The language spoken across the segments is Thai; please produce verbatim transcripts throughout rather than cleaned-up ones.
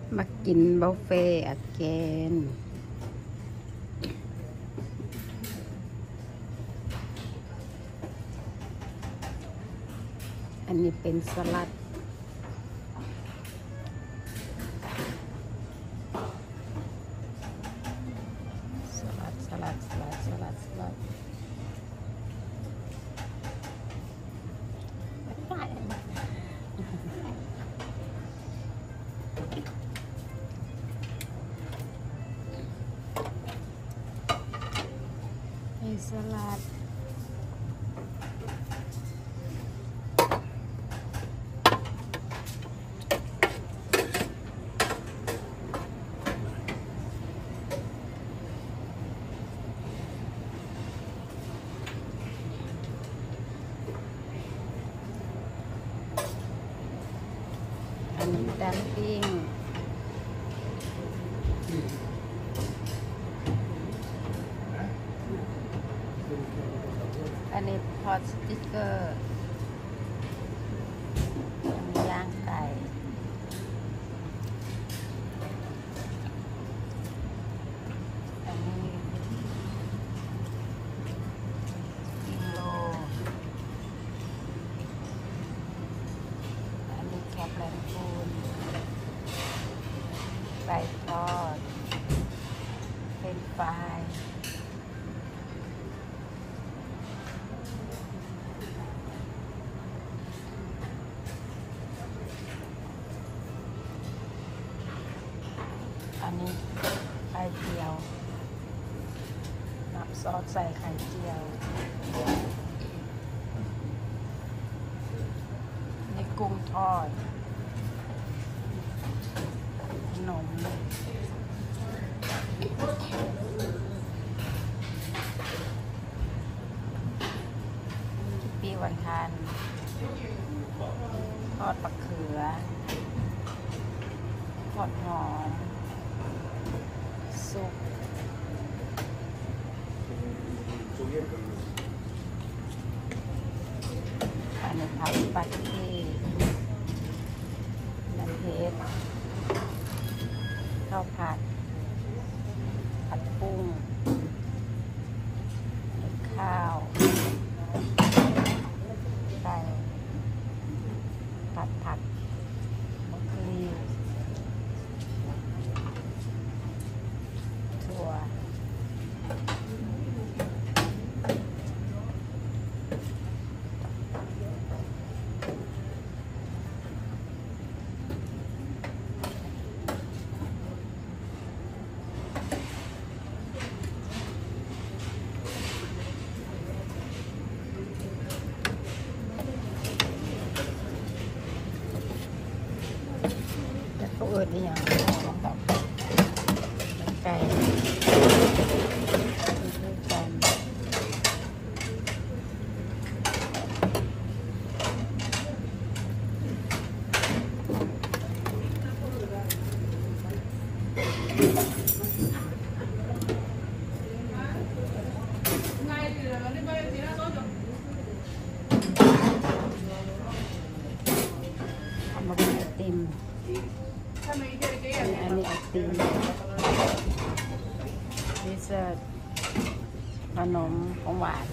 มากินบุฟเฟ่ต์อเกนอันนี้เป็นสลัดสลัดสลัดสลัดสลัดสลัดให้สลัดอันนี้ดัมปิ้งอันนี้พอตสติ๊กเกอร์อันนี้ย่างไก่อันนี้กิโลอันนี้แคปแลนปูนไก่ทอดเป็นฟรายอันนี้ไข่เจียวน้ำซอสใส่ไข่เจียวนี่กุ้งทอดขนมปีวันทานทอดปลาเขือทอดหอมซุปอันนี้ผัดสปาเกตตี้น้ำเพชรข้าวผัดผัดกุ้งข้าวไก่ผัดผักบรอกโคลีถั่วเขาเอิญนี่อย่างแบบไก่ด้วยกันทำมาเป็นไอติมอันนี้ไอติมดิเซอร์ตขนมของหวาน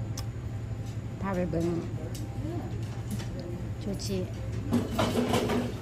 พาไปเบิ่งชูชิ